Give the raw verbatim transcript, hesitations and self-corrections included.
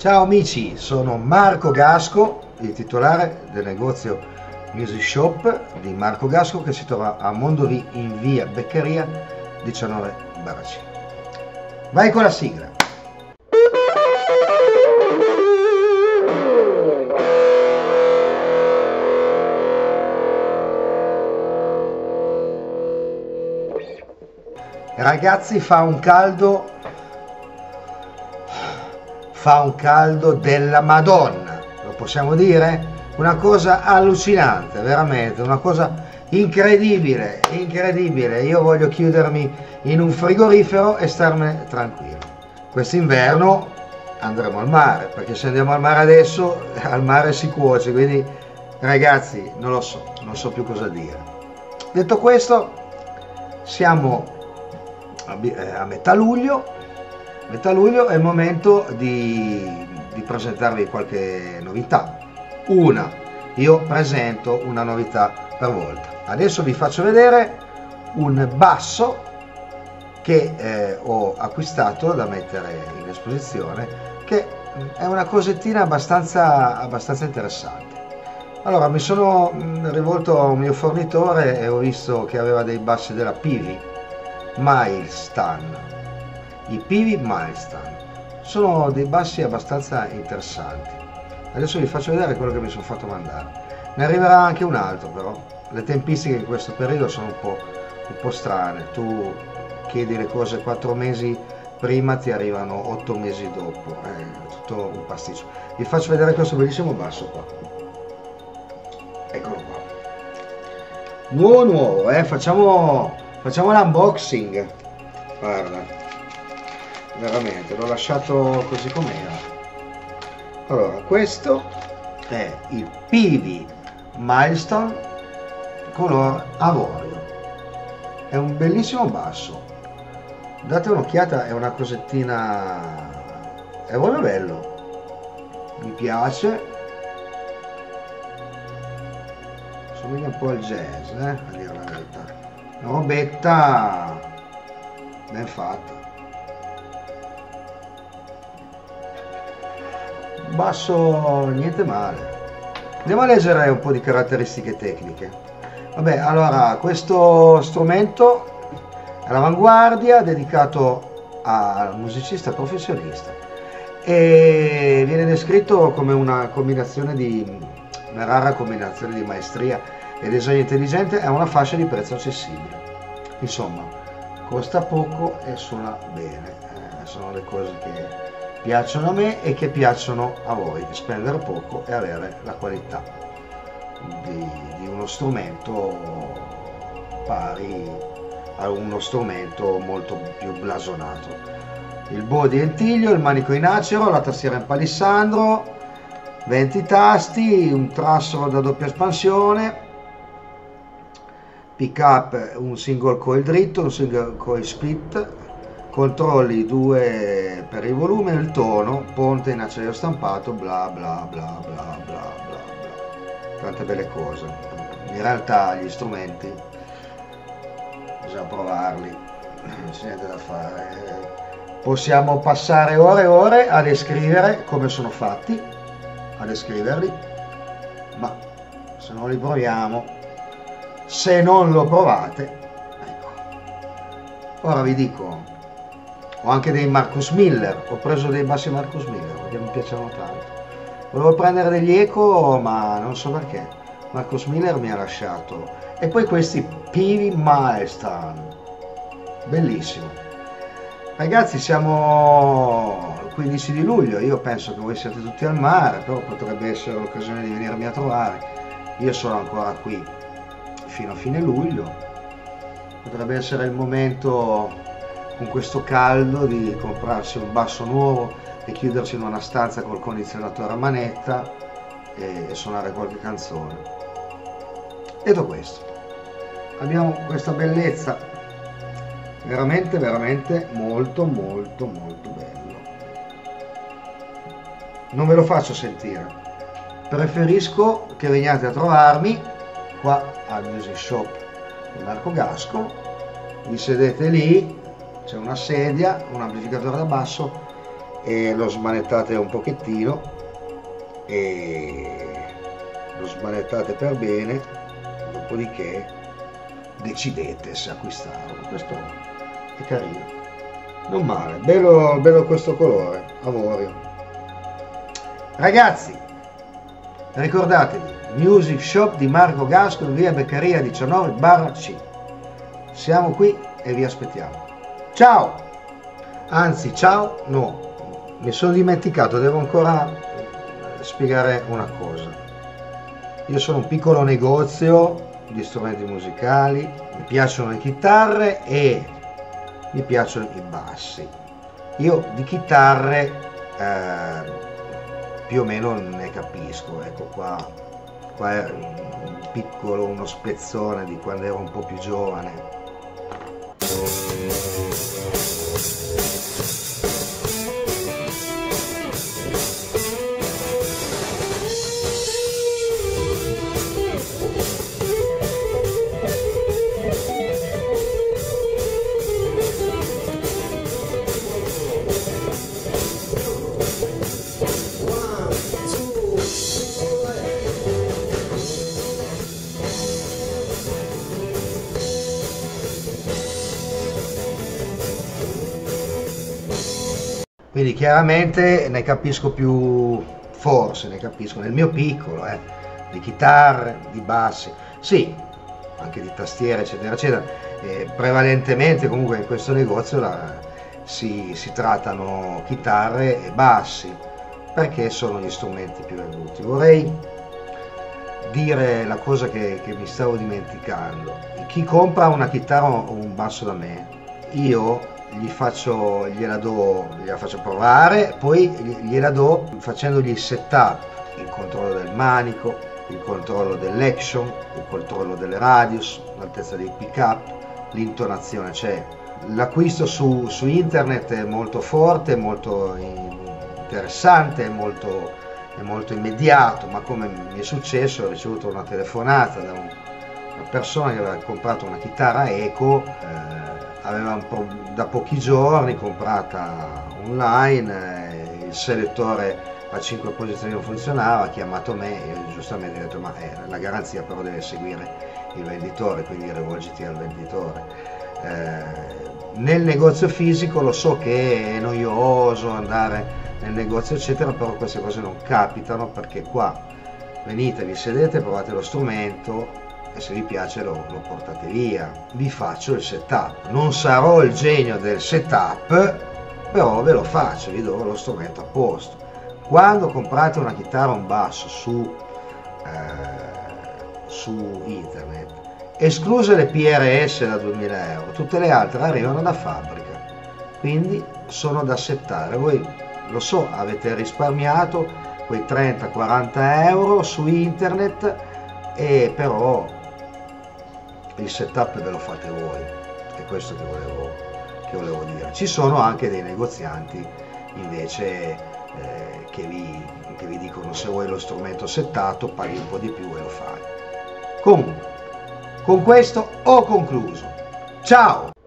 Ciao amici, sono Marco Gasco, il titolare del negozio Music Shop di Marco Gasco che si trova a Mondovì in via Beccaria diciannove barra cinque. Vai con la sigla! Ragazzi, fa un caldo fa un caldo della Madonna, lo possiamo dire? Una cosa allucinante, veramente, una cosa incredibile, incredibile. Io voglio chiudermi in un frigorifero e starmene tranquillo. Quest'inverno andremo al mare, perché se andiamo al mare adesso, al mare si cuoce, quindi ragazzi, non lo so, non so più cosa dire. Detto questo, siamo a metà luglio. Metà luglio è il momento di, di presentarvi qualche novità. Una, io presento una novità per volta. Adesso vi faccio vedere un basso che eh, ho acquistato da mettere in esposizione, che è una cosettina abbastanza, abbastanza interessante. Allora, mi sono rivolto a un mio fornitore e ho visto che aveva dei bassi della P V Milestone. I P V Milestone sono dei bassi abbastanza interessanti. Adesso vi faccio vedere quello che mi sono fatto mandare. Ne arriverà anche un altro, però le tempistiche in questo periodo sono un po', un po' strane. Tu chiedi le cose quattro mesi prima, ti arrivano otto mesi dopo, è tutto un pasticcio. Vi faccio vedere questo bellissimo basso qua. Eccolo qua, nuovo nuovo, eh? facciamo, facciamo l'unboxing. Guarda, veramente l'ho lasciato così com'era. Allora, questo è il P V Milestone color avorio, è un bellissimo basso, date un'occhiata, è una cosettina, è proprio bello, mi piace, somiglia un po' al jazz, eh? A dire la verità, una robetta ben fatta. Basso niente male. Andiamo a leggere un po' di caratteristiche tecniche. Vabbè, allora, questo strumento è all'avanguardia, dedicato al musicista professionista e viene descritto come una combinazione di una rara combinazione di maestria e disegno intelligente a una fascia di prezzo accessibile. Insomma, costa poco e suona bene. Eh, sono le cose che piacciono a me e che piacciono a voi, spendere poco e avere la qualità di, di uno strumento pari a uno strumento molto più blasonato. Il body in tiglio, il manico in acero, la tastiera in palissandro, venti tasti, un trasso da doppia espansione, pick up un single coil dritto, un single coil split, controlli due per il volume e il tono, ponte in acciaio stampato, bla bla bla bla bla bla bla, tante belle cose. In realtà gli strumenti bisogna provarli, non c'è niente da fare. Possiamo passare ore e ore a descrivere come sono fatti, a descriverli, ma se non li proviamo, se non lo provate, ecco. Ora vi dico, ho anche dei Marcus Miller, ho preso dei bassi Marcus Miller perché mi piacciono tanto. Volevo prendere degli eco, ma non so perché. Marcus Miller mi ha lasciato. E poi questi P V Milestone, bellissimo. Ragazzi, siamo il quindici di luglio, io penso che voi siete tutti al mare, però potrebbe essere l'occasione di venirmi a trovare. Io sono ancora qui fino a fine luglio, potrebbe essere il momento, con questo caldo, di comprarsi un basso nuovo e chiudersi in una stanza col condizionatore a manetta e, e suonare qualche canzone. Detto questo, abbiamo questa bellezza, veramente veramente molto molto molto bello. Non ve lo faccio sentire, preferisco che veniate a trovarmi qua al Music Shop di Marco Gasco, vi sedete lì, c'è una sedia, un amplificatore da basso e lo smanettate un pochettino e lo smanettate per bene, dopodiché decidete se acquistarlo. Questo è carino, non male, bello, bello questo colore, avorio. Ragazzi, ricordatevi, Music Shop di Marco Gasco in via Beccaria diciannove barra C. Siamo qui e vi aspettiamo. Ciao! Anzi, ciao, no, mi sono dimenticato, devo ancora spiegare una cosa. Io sono un piccolo negozio di strumenti musicali, mi piacciono le chitarre e mi piacciono i bassi. Io di chitarre eh, più o meno ne capisco, ecco qua, qua è un piccolo, uno spezzone di quando ero un po' più giovane. Quindi chiaramente ne capisco più, forse ne capisco nel mio piccolo, eh, di chitarre, di bassi, sì, anche di tastiere eccetera eccetera. Eh, prevalentemente comunque in questo negozio la, si, si trattano chitarre e bassi, perché sono gli strumenti più venduti. Vorrei dire la cosa che, che mi stavo dimenticando: chi compra una chitarra o un basso da me, io gli faccio, gliela do, gliela faccio provare, poi gliela do facendogli il setup, il controllo del manico, il controllo dell'action, il controllo delle radius, l'altezza dei pick up, l'intonazione. Cioè, l'acquisto su, su internet è molto forte, molto interessante, è molto, è molto immediato, ma come mi è successo, ho ricevuto una telefonata da un, una persona che aveva comprato una chitarra Eco, eh, aveva un po', da pochi giorni comprata online, eh, il selettore a cinque posizioni non funzionava, ha chiamato me e io giustamente ho detto ma eh, la garanzia però deve seguire il venditore, quindi rivolgiti al venditore. Eh, nel negozio fisico lo so che è noioso andare nel negozio eccetera, però queste cose non capitano, perché qua venite, vi sedete, provate lo strumento e se vi piace lo, lo portate via. Vi faccio il setup, non sarò il genio del setup, però ve lo faccio, vi do lo strumento a posto. Quando comprate una chitarra o un basso su, eh, su internet, escluse le P R S da duemila euro, tutte le altre arrivano da fabbrica, quindi sono da settare. Voi lo so, avete risparmiato quei trenta quaranta euro su internet, e però il setup ve lo fate voi, è questo che volevo, che volevo dire. Ci sono anche dei negozianti invece eh, che, vi, che vi dicono: se vuoi lo strumento settato paghi un po' di più e lo fai. Comunque, con questo ho concluso. Ciao!